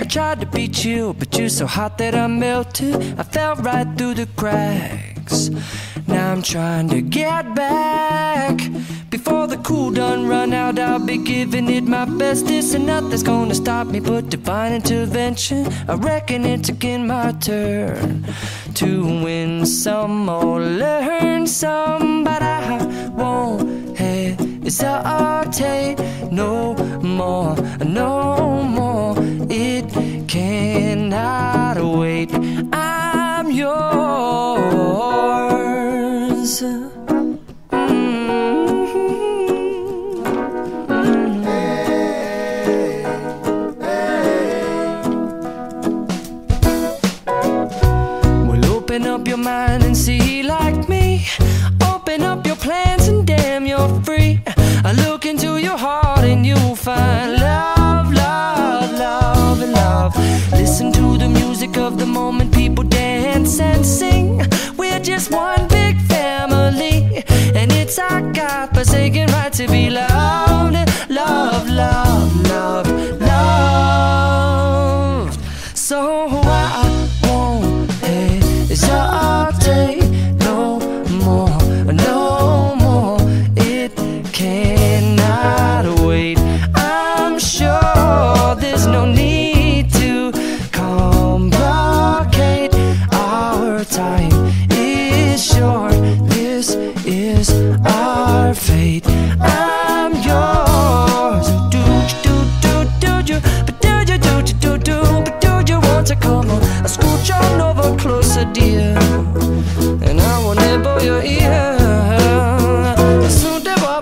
tried to be chill, but you're so hot that I melted. I fell right through the cracks. Now I'm trying to get back. Before the cool done run out, I'll be giving it my best. This and nothing's gonna stop me but divine intervention. I reckon it's again my turn to win some or learn some, but I won't hesitate no more, no more. It cannot wait. I'm yours. Open up your mind and see like me. Open up your plans and damn, you're free. I look into your heart and you'll find love, love, love, and love. Listen to the music of the moment, people dance and sing. We're just one big family, and it's our God-forsaken right to be loved. Love, love, love, loved. So I won't hesitate no more, no more. It cannot wait. I'm sure there's no need to complicate. Our time is short. This is our fate. I'm yours. Do you, but do you, but do you want to come on? I scooch on over closer, dear, and I will nibble your ear. So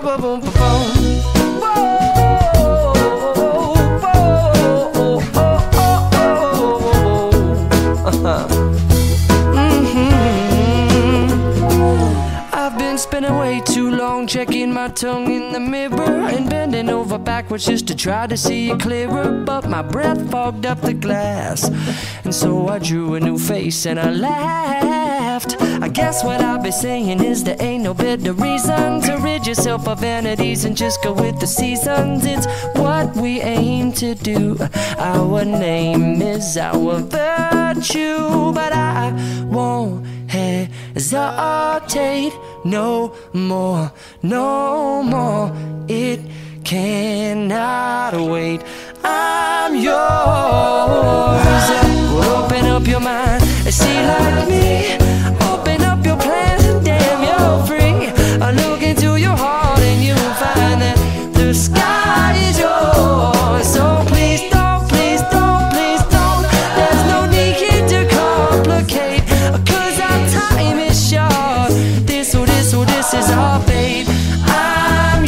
I've been spending way too long checking my tongue in the mirror and bending over backwards just to try to see it clearer, but my breath fogged up the glass, and so I drew a new face and I laughed. I guess what I'll be saying is there ain't no better reason to rid yourself of vanities and just go with the seasons. It's what we aim to do. Our name is our virtue, but I won't hesitate no more, no more. It cannot wait. I'm yours. Open up your mind and see like me. Open up your plans and damn, you're free. I look into your heart and you'll find that the sky is yours. So please don't, please don't, please don't. There's no need to complicate, 'cause our time is short. This is our fate. I'm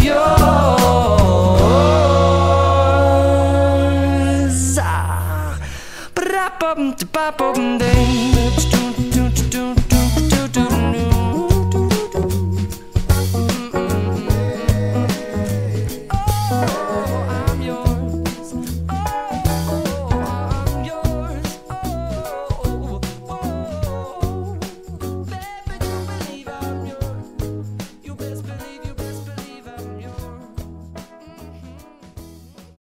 yours.